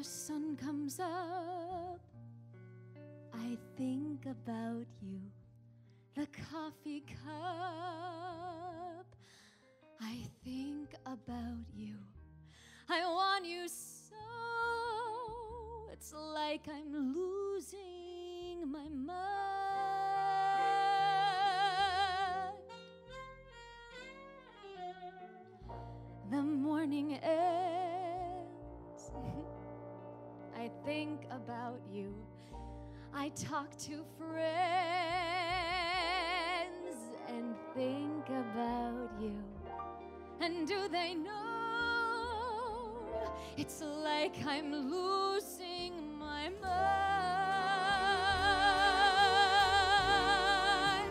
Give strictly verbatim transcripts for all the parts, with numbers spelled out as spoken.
the sun comes up, I think about you. The coffee cup, I think about you. I want you so, it's like I'm losing my mind. The morning ends, I think about you. I talk to friends and think about you. And do they know it's like I'm losing my mind?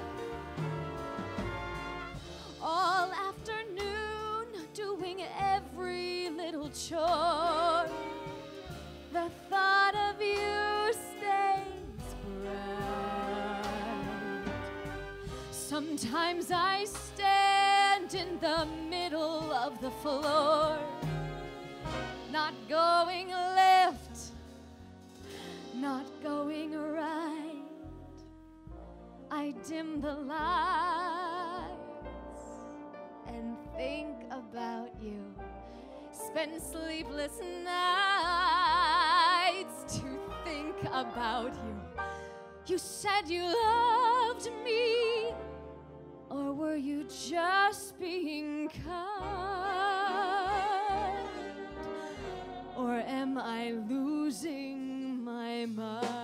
All afternoon doing every little chore. The thought of you stays bright. Sometimes I stand in the middle of the floor, not going left, not going right. I dim the lights and think about you. Spend sleepless nights to think about you. You said you loved me, or were you just being kind? Or am I losing my mind?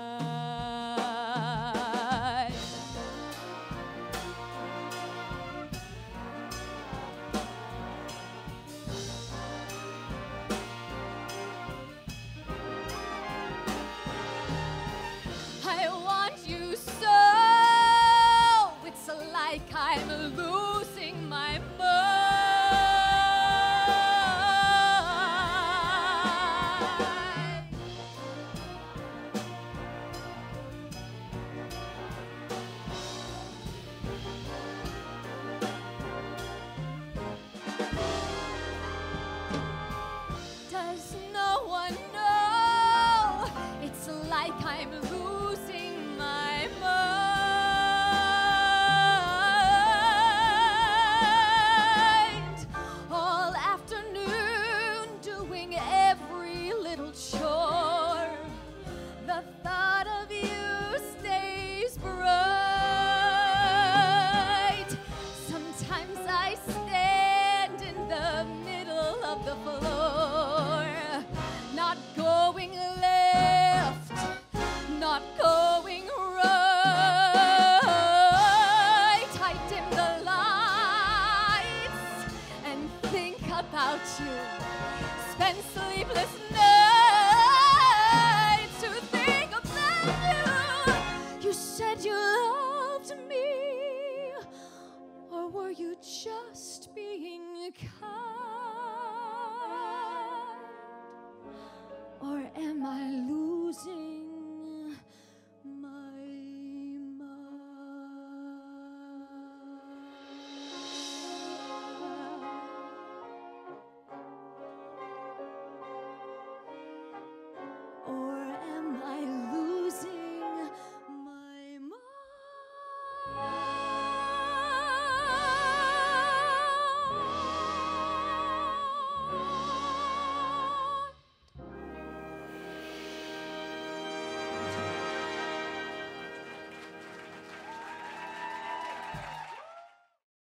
I want you so, it's like I'm losing my mind. Does no one know it's like I'm losing my mind? All afternoon doing every little chore. The thought of you stays bright. Sometimes I stand in the middle of the floor, not going left, not going right. I dim the lights and think about you. Spend sleepless nights to think about you. You said you loved me, or were you just being kind?